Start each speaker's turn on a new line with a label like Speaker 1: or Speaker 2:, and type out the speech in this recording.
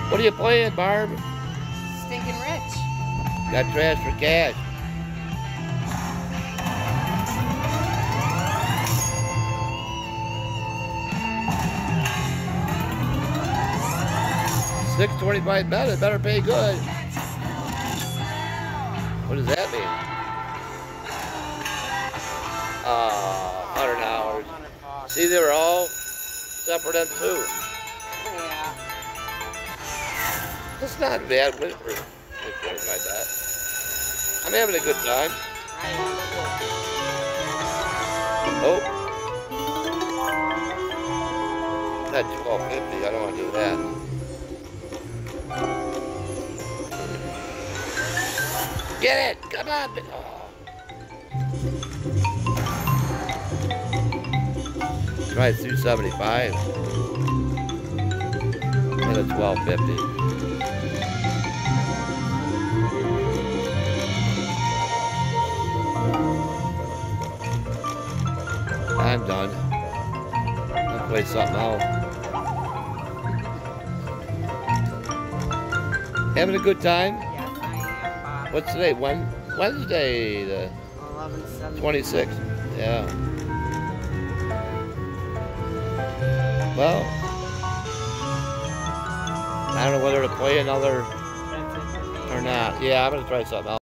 Speaker 1: What are you playing, Barb?
Speaker 2: Stinking rich.
Speaker 1: Got trash for cash. $6.25 bet. It better pay good. What does that mean? $100. See, they were all separate them too.
Speaker 2: Yeah.
Speaker 1: That's not bad. $6.25 bet. I'm having a good time. Oh. That's $12.50. I don't want to do that. Get it! Come on! Oh. Try $2.75. And a $12.50. I'm done. I'll play something else. Having a good time?
Speaker 2: Yes, I am, Bob.
Speaker 1: What's today? Wednesday, the 26th. Yeah. Well, I don't know whether to play another or not. Yeah, I'm going to try something else.